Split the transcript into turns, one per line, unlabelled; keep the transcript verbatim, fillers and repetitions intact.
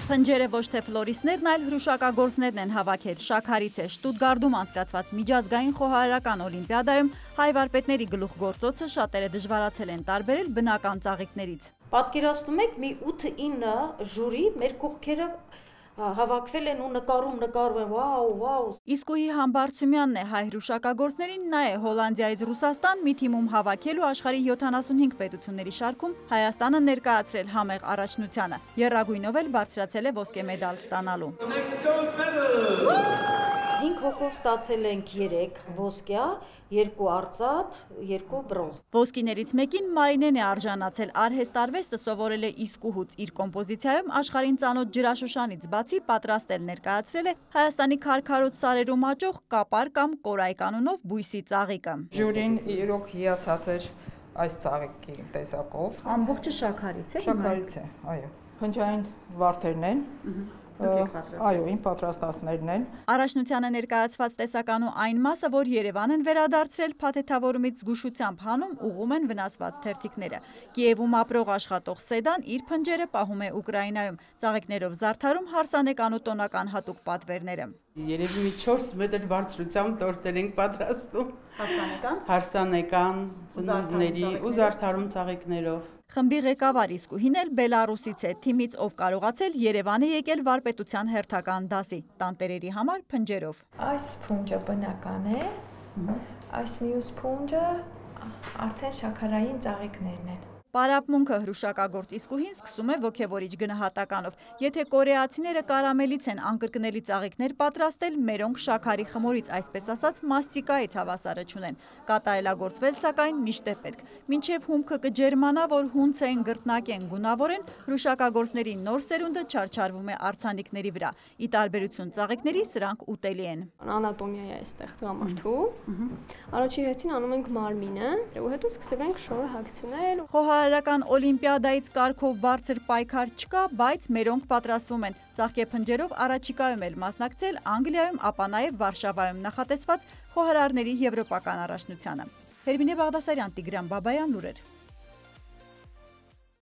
Փնջերը ոչ թե ֆլորիստներն, այլ հրուշակագործներն են հավաքել։ Շաքարից է Շտուտգարդում անցկացված միջազգային խոհարարական օլիմպիադայում հայ վարպետների գլուխգործոցը շատերը դժվարացել են տարբերել բնական ծաղիկներից։
Պատկերացնում եք, մի ութ-ինը ժյուրի մեր կողքերը հավաքվել են ու նկարում, նկարում են, վաու, վաու։
Իսկուհի Համբարձումյանն է հայ հրուշակագործներին, նա է Հոլանդիայից Ռուսաստան մի թիմում հավաքել ու աշխարհի յոթանասունհինգ պետությունների շարքում Հայաստանը ներկայացրել համեղ առաջնությանը։ Եռագույնով էլ բարձրացել է ոսկե մեդալ ստանալու։
Հինգ հոգով ստացել ենք երեք ոսկյա, երկու արծաթ, երկու բրոնզ։
Ոսկիներից մեկին Մարինեն է արժանացել, արհեստարվեստը սովորել է իսկուհուց, իր կոմպոզիցիայում աշխարհին ծանոթ ջրաշուշանից բացի պատրաստել ներկայացրել է Հայաստանի քարքարոտ սարերում աճող կապար կամ կորայ կանոնով բույսի ծաղիկը։
Ժյուրին իրոք հիացած էր այս ծաղիկի տեսակով։
Ամբողջը շաքարից է։
Շաքարից է, այո։ Փնջային վարդերն են։ Այո, իմ պատրաստածներն են։
Առաջնությանը ներկայացված տեսականու այն մասը, որ Երևան են վերադարձրել փաթեթավորումից զգուշությամբ հանում, ուղղում են վնասված թերթիկները։ Կիևում ապրող աշխատող Սեդան իր փնջերը պահում է Ուկրաինայում, ծաղիկներով զարդարում հարսանեկան ու տոնական հատուկ պատվերները։
Երևի մի չորս մետր բարձրությամբ տորտեր ենք պատրաստում։
Հարսանեկան։
Հարսանեկան ծնողների ու զարդարում ծաղիկներով։
Խմբի ղեկավար իսկուհին էլ Բելարուսից է, թիմից ով կարողացել Երևան է եկել վարպետության հերթական դասի, տանտերերի համար փնջերով։
Այս փունջը բնական է, այս մյուս փունջը արդեն շաքարային ծաղիկներն են։
Պարապմունքը հրուշակագործ իսկուհին սկսում է ոգևորիչ գնահատականով։ Եթե կորեացիները կարամելից են անկրկնելի ծաղիկներ պատրաստել, մերոնք շաքարի խմորից, այսպես ասած, մաստիկայից հավասարը չունեն։ Կատարելագործվել, սակայն միշտ է պետք։ Մինչև հումքը կջերմանա, որ հունցեն, գրտնակեն, գունավորեն, հրուշակագործների նոր սերունդը չարչարվում է արձանիկների վրա։ Ի տարբերություն ծաղիկների, սրանք ուտելի են։
Անատոմիա է այստեղ տղամարդու։ Առաջի հերթին անում ենք մարմինը, ու հետո սկսել ենք շորը հագցնել։
Խոհարարական օլիմպիադայից կարգով բարձր պայքար չկա, բայց մերոնք պատրաստվում են ծաղկե փնջերով առաջիկայում էլ մասնակցել Անգլիայում, ապա նաև Վարշավայում նախատեսված խոհարարների եվրոպական առաջնությանը։ Հերմինե Բաղդասարյան, Տիգրան Բաբայան, լուրեր։